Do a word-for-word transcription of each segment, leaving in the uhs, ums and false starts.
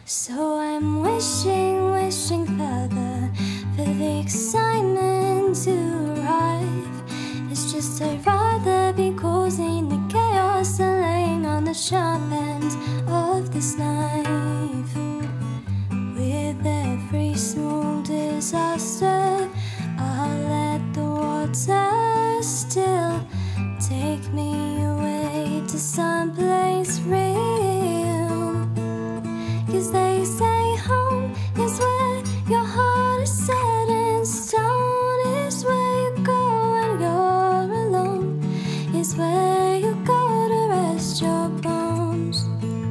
So I'm wishing, wishing further for the excitement to arrive. It's just I'd rather be causing the chaos than laying on the sharp end of this knife. With every small disaster, I'll let the water still take me away to someplace real. 'Cause they say home is where your heart is set in stone. Is where you go when you're alone. Is where you go to rest your bones.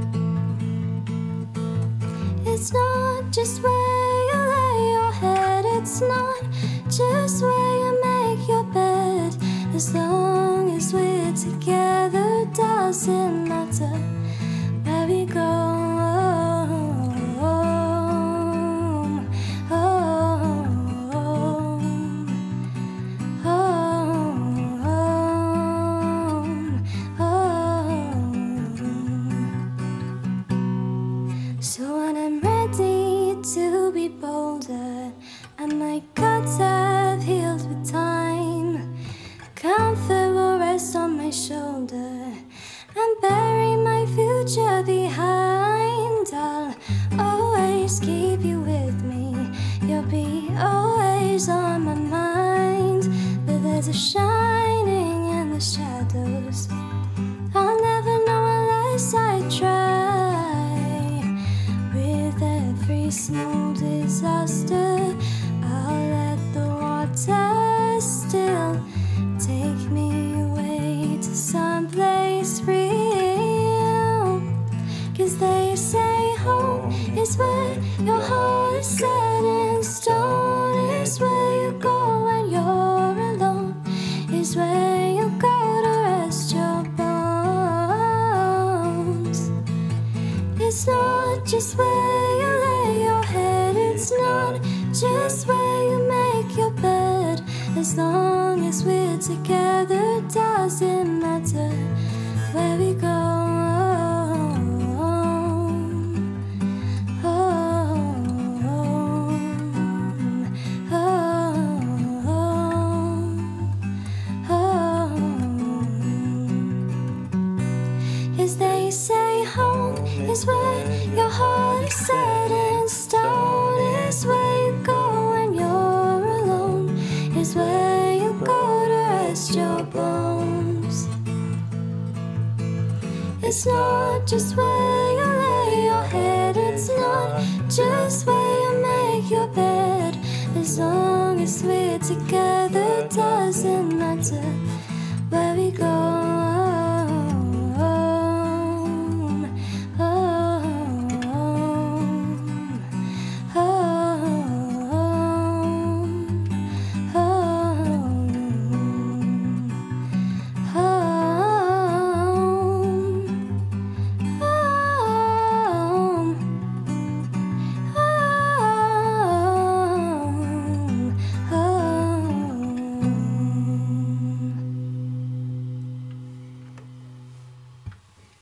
It's not just where you lay your head. It's not just where you make your bed. As long as we're together, doesn't matter where we go. So when I'm ready to be bolder, and my guts have healed with time, comfort will rest on my shoulder and bury my future behind. I'll always keep you with me. You'll be always on my mind. But there's a shining in the shadows. I'll never know unless I try. With every small disaster, I'll let the water still take me away to someplace real. 'Cause they say home is where your heart is set in stone. Is where you go when you're alone. Is where you go to rest your bones. It's not just where you lay your head. It's not just where you make your bed. As long as we're together, doesn't matter where we go. As they say, home is where your heart is set in stone. Is where you go when you're alone. Is where you go to rest your bones. It's not just where you lay your head. It's not just where you make your bed. As long as we're together, doesn't matter